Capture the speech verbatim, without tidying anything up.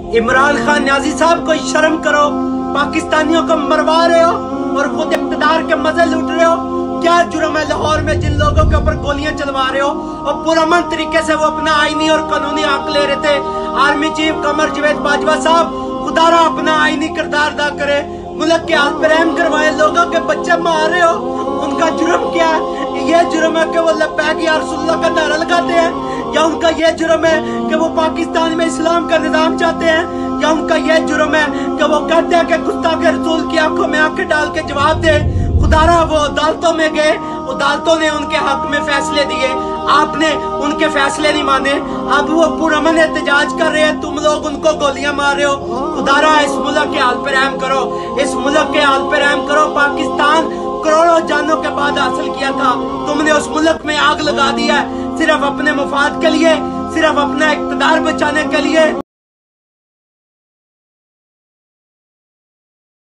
इमरान खान न्याजी साहब को शर्म करो, पाकिस्तानियों को मरवा रहे हो और खुद इक़्तिदार के मजे लूट रहे हो। क्या जुर्म है लाहौर में जिन लोगों के ऊपर गोलियां चलवा रहे हो? और पुरअमन तरीके से वो अपना आईनी और कानूनी हक ले रहे थे। आर्मी चीफ कमर जावेद बाजवा साहब खुदारा अपना आईनी किरदार अदा करे, मुल्क के हाथ पे रहम करवाए, लोगों के बच्चे मार रहे हो, उनका जुर्म क्या है? ये जुर्म है कि वो लब्बैक या रसूलुल्लाह का नारा लगाते हैं, या उनका ये जुर्म है कि वो पाकिस्तान में इस्लाम का निजाम चाहते हैं, या उनका ये जुर्म है कि वो कहते हैं कि गुस्ताख रसूल की आंखों में आंखें डाल के जवाब दे। खुदारा वो अदालतों में गए, अदालतों ने उनके हक में फैसले दिए, आपने उनके फैसले नहीं माने। अब वो पुरअमन एहतजाज कर रहे हैं, तुम लोग उनको गोलियां मार रहे हो। खुदारा इस मुल्क के हाल पे रहम करो, इस मुल्क के हाल पे रहम करो। पाकिस्तान करोड़ों जानों के बाद हासिल किया था, तुमने उस मुल्क में आग लगा दिया है सिर्फ अपने मुफाद के लिए, सिर्फ अपना इक़्तिदार बचाने के लिए।